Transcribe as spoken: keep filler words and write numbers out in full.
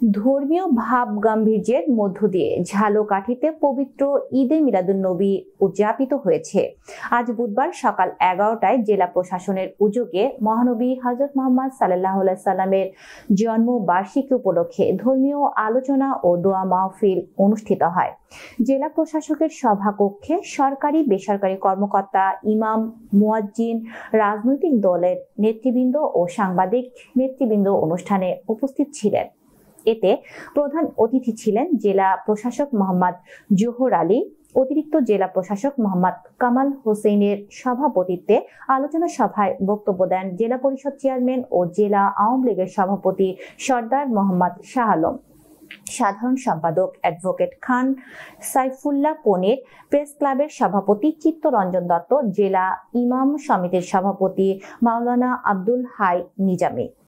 ধর্মীয় ভাব গাম্ভীর্যের মধ্য দিয়ে ঝালকাঠিতে পবিত্র ঈদে মিলাদুন্নবী উদযাপিত হয়েছে। আজ বুধবার সকাল এগারোটায় জেলা প্রশাসনের উদ্যোগে মহানবী হযরত মুহাম্মদ সাল্লাল্লাহু আলাইহি সাল্লামের জন্ম বার্ষিকী উপলক্ষে ধর্মীয় আলোচনা ও দোয়া মাহফিল অনুষ্ঠিত হয়। জেলা প্রশাসকের সভাকক্ষে সরকারি বেসরকারি কর্মকর্তা, ইমাম, মুয়াজ্জিন, রাজনৈতিক দলের নেতৃবৃন্দ ও সাংবাদিক নেতৃবৃন্দ অনুষ্ঠানে উপস্থিত ছিলেন। এতে প্রধান অতিথি ছিলেন জেলা প্রশাসক মোহাম্মদ জোহর আলী। অতিরিক্ত জেলা প্রশাসক মোহাম্মদ কামাল হোসেনের সভাপতিত্বে আলোচনা সভায় বক্তব্য দেন জেলা পরিষদ চেয়ারম্যান ও জেলা আওয়ামী লীগের সভাপতি সর্দার মোহাম্মদ শাহ আলম, সাধারণ সম্পাদক অ্যাডভোকেট খান সাইফুল্লাহ পনির, প্রেস ক্লাবের সভাপতি চিত্তরঞ্জন দত্ত, জেলা ইমাম সমিতির সভাপতি মাওলানা আব্দুল হাই নিজামী।